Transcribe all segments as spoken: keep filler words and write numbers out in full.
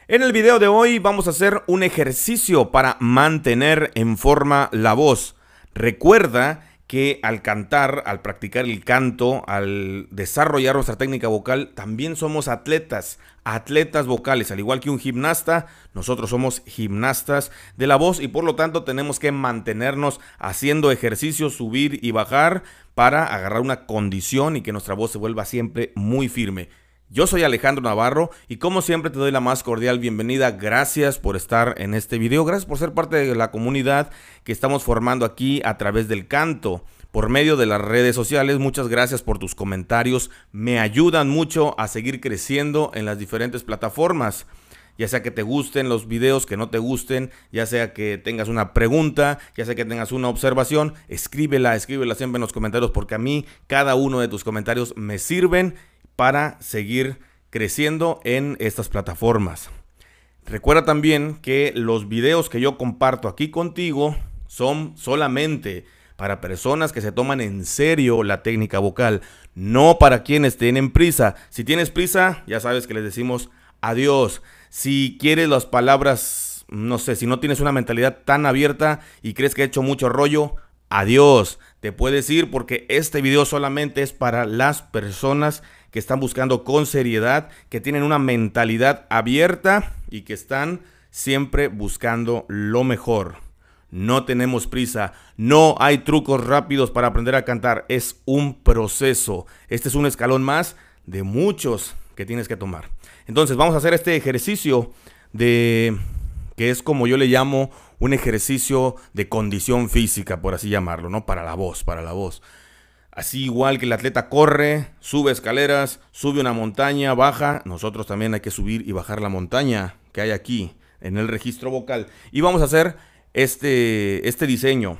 En el video de hoy vamos a hacer un ejercicio para mantener en forma la voz. Recuerda que al cantar, al practicar el canto, al desarrollar nuestra técnica vocal, también somos atletas, atletas vocales. Al igual que un gimnasta, nosotros somos gimnastas de la voz y por lo tanto tenemos que mantenernos haciendo ejercicios, subir y bajar para agarrar una condición y que nuestra voz se vuelva siempre muy firme. Yo soy Alejandro Navarro y como siempre te doy la más cordial bienvenida. Gracias por estar en este video, gracias por ser parte de la comunidad que estamos formando aquí a través del canto, por medio de las redes sociales. Muchas gracias por tus comentarios, me ayudan mucho a seguir creciendo en las diferentes plataformas. Ya sea que te gusten los videos, que no te gusten, ya sea que tengas una pregunta, ya sea que tengas una observación, escríbela, escríbela siempre en los comentarios porque a mí cada uno de tus comentarios me sirven para seguir creciendo en estas plataformas. Recuerda también que los videos que yo comparto aquí contigo son solamente para personas que se toman en serio la técnica vocal, no para quienes tienen prisa. Si tienes prisa, ya sabes que les decimos adiós. Si quieres las palabras, no sé, si no tienes una mentalidad tan abierta y crees que he hecho mucho rollo, adiós. Te puedes ir porque este video solamente es para las personas que están buscando con seriedad, que tienen una mentalidad abierta y que están siempre buscando lo mejor. No tenemos prisa, no hay trucos rápidos para aprender a cantar, es un proceso. Este es un escalón más de muchos que tienes que tomar. Entonces vamos a hacer este ejercicio de que es como yo le llamo un ejercicio de condición física, por así llamarlo, ¿no? Para la voz, para la voz. Así igual que el atleta corre, sube escaleras, sube una montaña, baja, nosotros también hay que subir y bajar la montaña que hay aquí en el registro vocal. Y vamos a hacer este, este diseño.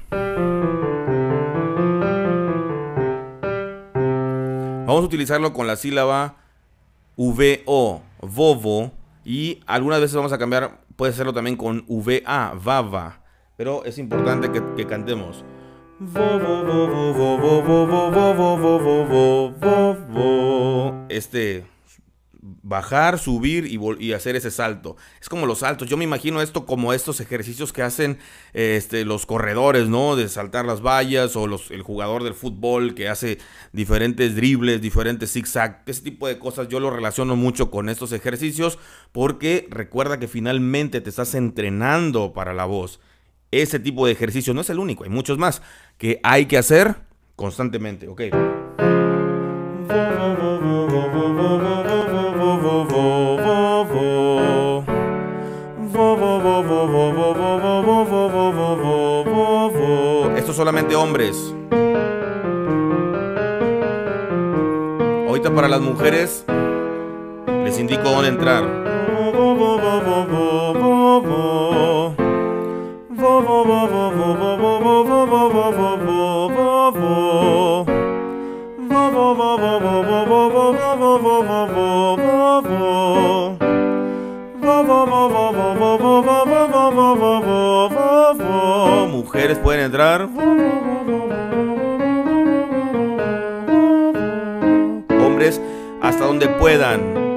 Vamos a utilizarlo con la sílaba V O, vovo, y algunas veces vamos a cambiar, puede hacerlo también con V A, vava, pero es importante que, que cantemos. Este bajar, subir y, y hacer ese salto. Es como los saltos. Yo me imagino esto como estos ejercicios que hacen este, los corredores, ¿no? De saltar las vallas o los, el jugador del fútbol que hace diferentes dribles, diferentes zigzag. Ese tipo de cosas yo lo relaciono mucho con estos ejercicios porque recuerda que finalmente te estás entrenando para la voz. Ese tipo de ejercicio no es el único, hay muchos más que hay que hacer constantemente, ¿ok? Esto es solamente hombres. Ahorita para las mujeres les indico dónde entrar. Mujeres pueden entrar. Hombres hasta donde puedan.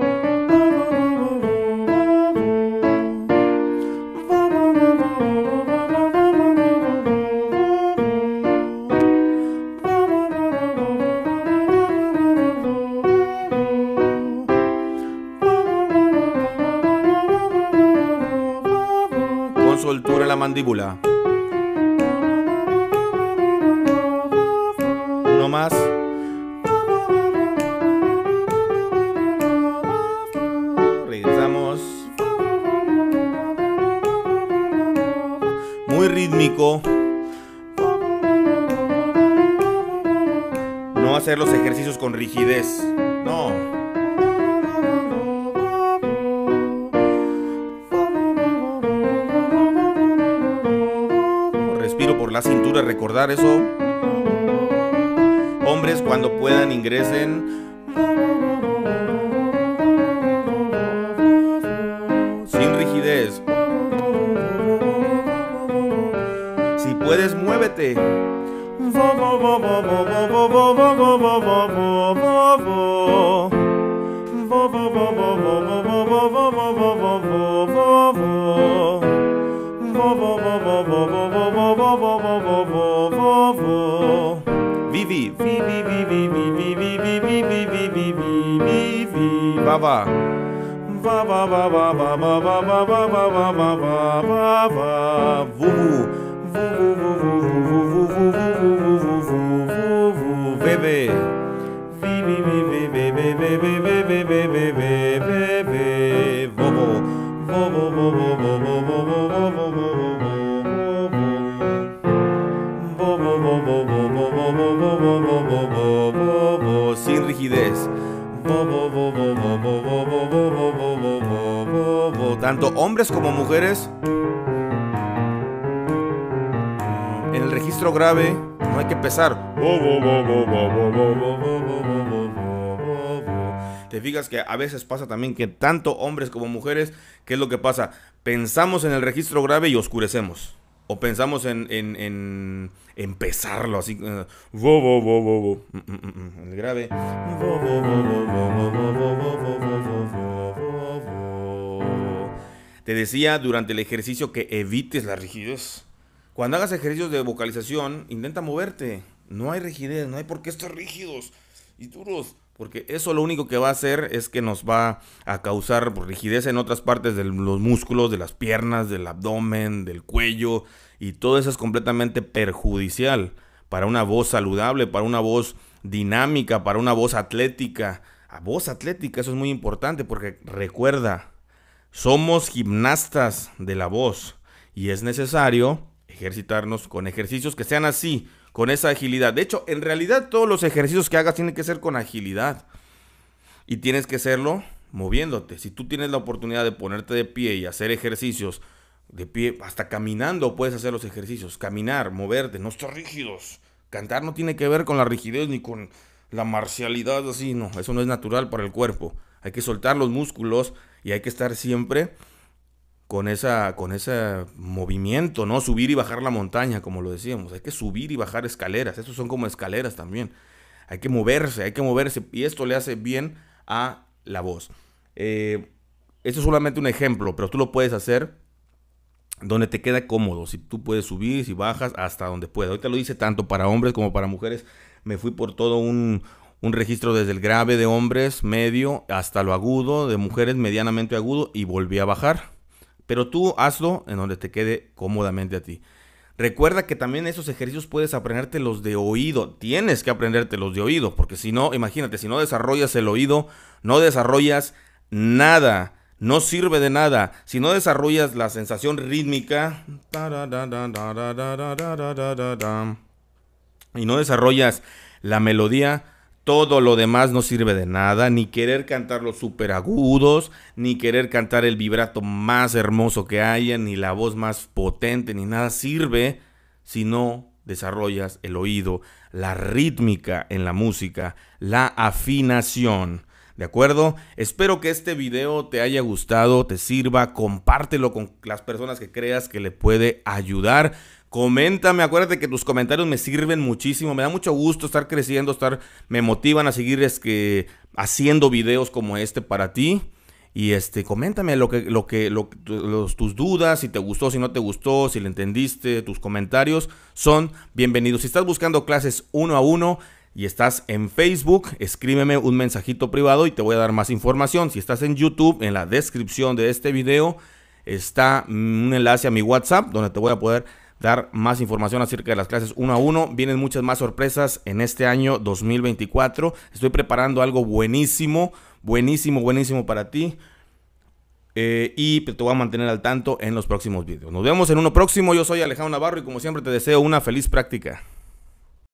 Soltura en la mandíbula. Uno más. Regresamos. Muy rítmico. No hacer los ejercicios con rigidez. No. Por la cintura, recordar eso. Hombres, cuando puedan, ingresen. Sin rigidez. Si puedes, muévete. Vivi, vivi, vivi, vivi, vivi, vivi, vivi, vivi, vivi, va va. Va va va va va va va va va va va va va va va vu vu vu vu vu vu vu vu vu vu vu vu bebé vivi vivi bebé bebé bebé bebé bebé bobo bobo bobo bobo bobo bobo bobo sin rigidez. Tanto hombres como mujeres. En el registro grave no hay que pesar. Te fijas que a veces pasa también que tanto hombres como mujeres, ¿qué es lo que pasa? Pensamos en el registro grave y oscurecemos. O pensamos en, en, en, en pesarlo así. Uh, vo, vo, vo, vo, vo. Mm, mm, mm, el grave. Vo, vo, vo, vo, vo, vo, vo, vo, vo, vo, vo, vo. Te decía durante el ejercicio que evites la rigidez. Cuando hagas ejercicios de vocalización, intenta moverte. No hay rigidez, no hay por qué estar rígidos y duros. Porque eso lo único que va a hacer es que nos va a causar rigidez en otras partes de los músculos, de las piernas, del abdomen, del cuello. Y todo eso es completamente perjudicial para una voz saludable, para una voz dinámica, para una voz atlética. A voz atlética, eso es muy importante porque recuerda, somos gimnastas de la voz. Y es necesario ejercitarnos con ejercicios que sean así, con esa agilidad. De hecho, en realidad todos los ejercicios que hagas tienen que ser con agilidad. Y tienes que hacerlo moviéndote. Si tú tienes la oportunidad de ponerte de pie y hacer ejercicios de pie, hasta caminando puedes hacer los ejercicios. Caminar, moverte, no estar rígidos. Cantar no tiene que ver con la rigidez ni con la marcialidad así, no. Eso no es natural para el cuerpo. Hay que soltar los músculos y hay que estar siempre con esa, con ese movimiento, ¿no? Subir y bajar la montaña, como lo decíamos. Hay que subir y bajar escaleras. Estos son como escaleras también. Hay que moverse, hay que moverse. Y esto le hace bien a la voz. Eh, esto es solamente un ejemplo, pero tú lo puedes hacer donde te queda cómodo. Si tú puedes subir, si bajas, hasta donde puedas. Ahorita lo hice tanto para hombres como para mujeres. Me fui por todo un, un registro desde el grave de hombres, medio, hasta lo agudo, de mujeres medianamente agudo, y volví a bajar. Pero tú hazlo en donde te quede cómodamente a ti. Recuerda que también esos ejercicios puedes aprenderte los de oído. Tienes que aprenderte los de oído, porque si no, imagínate, si no desarrollas el oído, no desarrollas nada. No sirve de nada. Si no desarrollas la sensación rítmica y no desarrollas la melodía, todo lo demás no sirve de nada, ni querer cantar los súper agudos, ni querer cantar el vibrato más hermoso que haya, ni la voz más potente, ni nada sirve si no desarrollas el oído, la rítmica en la música, la afinación. ¿De acuerdo? Espero que este video te haya gustado, te sirva, compártelo con las personas que creas que le puede ayudar. Coméntame, acuérdate que tus comentarios me sirven muchísimo, me da mucho gusto estar creciendo, estar, me motivan a seguir es que, haciendo videos como este para ti. Y este, coméntame lo que, lo que, lo, los, tus dudas, si te gustó, si no te gustó, si le entendiste, tus comentarios son bienvenidos. Si estás buscando clases uno a uno y estás en Facebook, escríbeme un mensajito privado y te voy a dar más información. Si estás en YouTube, en la descripción de este video está un enlace a mi WhatsApp donde te voy a poder dar más información acerca de las clases uno a uno. Vienen muchas más sorpresas en este año dos mil veinticuatro. Estoy preparando algo buenísimo, buenísimo, buenísimo para ti. Eh, y te voy a mantener al tanto en los próximos videos. Nos vemos en uno próximo. Yo soy Alejandro Navarro y como siempre te deseo una feliz práctica.